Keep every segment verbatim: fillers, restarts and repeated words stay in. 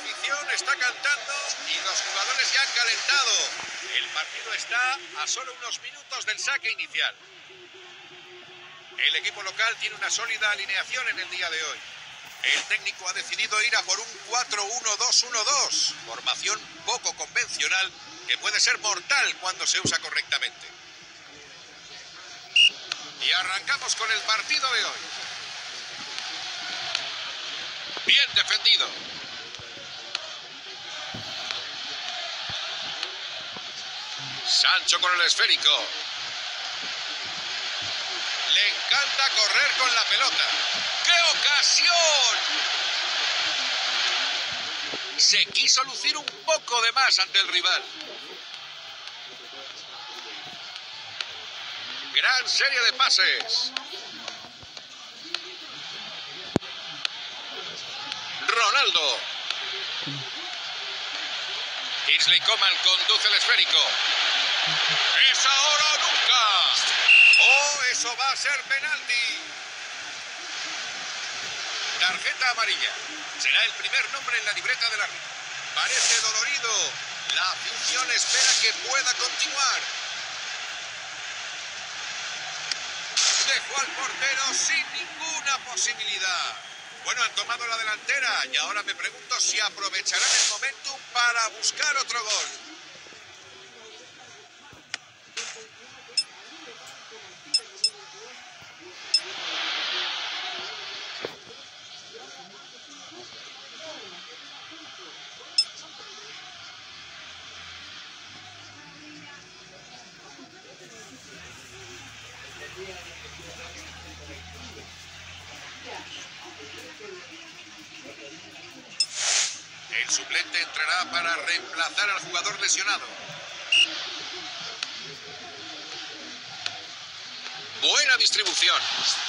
afición está cantando y los jugadores ya han calentado. El partido está a solo unos minutos del saque inicial. El equipo local tiene una sólida alineación en el día de hoy. El técnico ha decidido ir a por un cuatro uno dos uno dos, formación poco convencional que puede ser mortal cuando se usa correctamente. Y arrancamos con el partido de hoy. Bien defendido. Sancho con el esférico. Le encanta correr con la pelota. ¡Qué ocasión! Se quiso lucir un poco de más ante el rival. Gran serie de pases. Ronaldo. Kingsley Coman conduce el esférico. ¡Es ahora o nunca! ¡Oh, eso va a ser penalti! Tarjeta amarilla. Será el primer nombre en la libreta del árbitro. Parece dolorido. La afición espera que pueda continuar. Dejó al portero sin ninguna posibilidad. Bueno, han tomado la delantera y ahora me pregunto si aprovecharán el momentum para buscar otro gol. El suplente entrará para reemplazar al jugador lesionado. Buena distribución.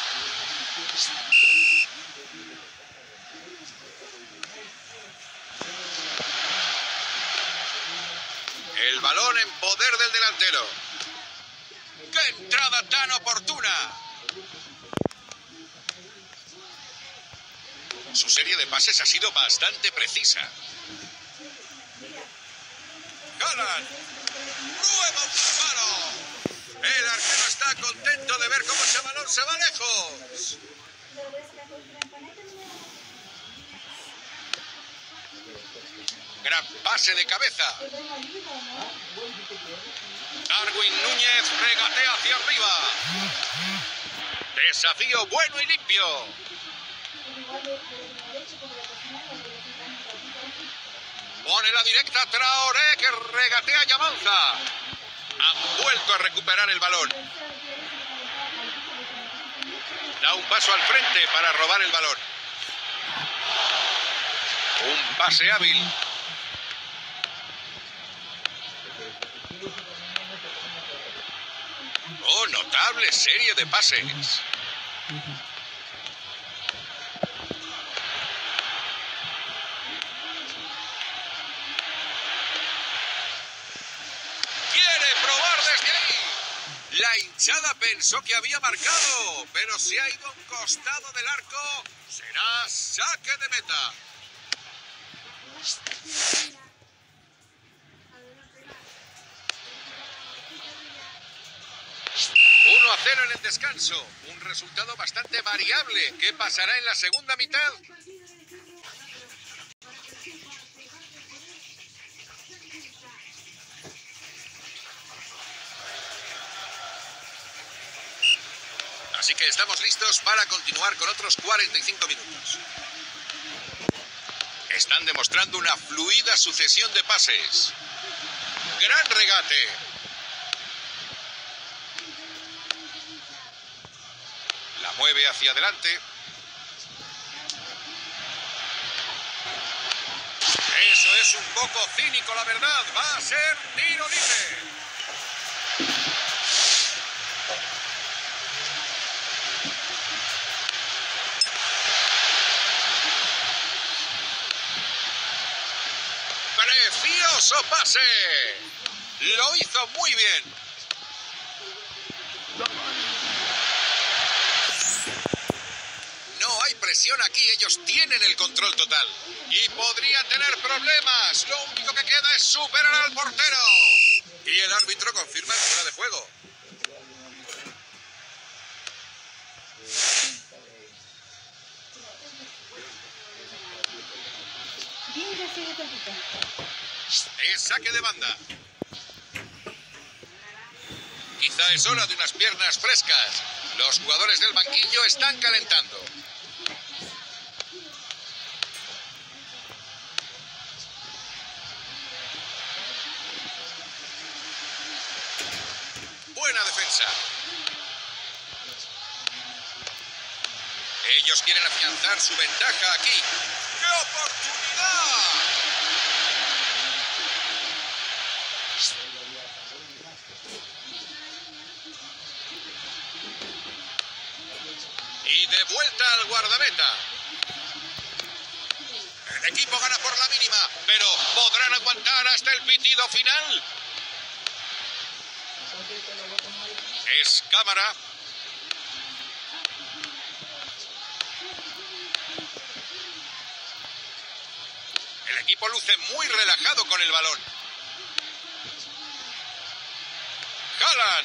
El balón en poder del delantero. ¡Qué entrada tan oportuna! Su serie de pases ha sido bastante precisa. Haaland. ¡Nuevo disparo! El arquero está contento de ver cómo ese balón se va lejos. Gran pase de cabeza. Darwin Núñez regatea hacia arriba. Desafío bueno y limpio. Pone la directa Traoré, que regatea y avanza. Han vuelto a recuperar el balón. Da un paso al frente para robar el balón. Un pase hábil. Oh, notable serie de pases. La hinchada pensó que había marcado, pero se ha ido a un costado del arco. Será saque de meta. uno a cero en el descanso. Un resultado bastante variable. ¿Qué pasará en la segunda mitad? Así que estamos listos para continuar con otros cuarenta y cinco minutos. Están demostrando una fluida sucesión de pases. Gran regate. La mueve hacia adelante. Eso es un poco cínico, la verdad. Va a ser tiro libre. ¡Precioso pase! Lo hizo muy bien. No hay presión. presión aquí, ellos tienen el control total. Y podrían tener problemas. Lo único que queda es superar al portero. Y el árbitro confirma el fuera de juego. Es saque de banda. Quizá es hora de unas piernas frescas. Los jugadores del banquillo están calentando. Buena defensa. Ellos quieren afianzar su ventaja aquí. ¡Qué oportunidad! Y de vuelta al guardameta. El equipo gana por la mínima, pero ¿podrán aguantar hasta el pitido final? Es cámara. El equipo luce muy relajado con el balón. Haaland.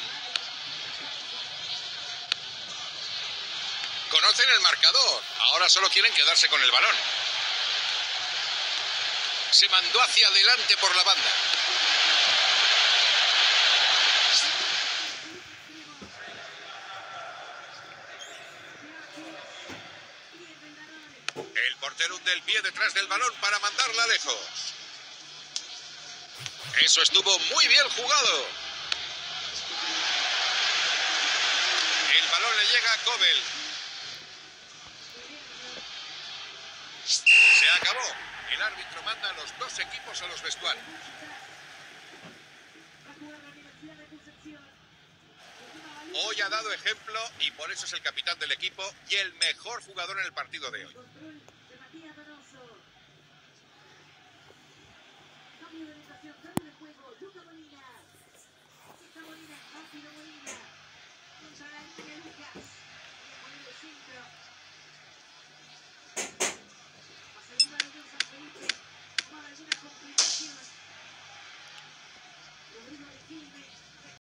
Conocen el marcador. Ahora solo quieren quedarse con el balón. Se mandó hacia adelante por la banda. El portero hunde el pie detrás del balón para mandarla lejos. Eso estuvo muy bien jugado. El balón le llega a Kobel. Se acabó. El árbitro manda a los dos equipos a los vestuarios. Hoy ha dado ejemplo y por eso es el capitán del equipo y el mejor jugador en el partido de hoy.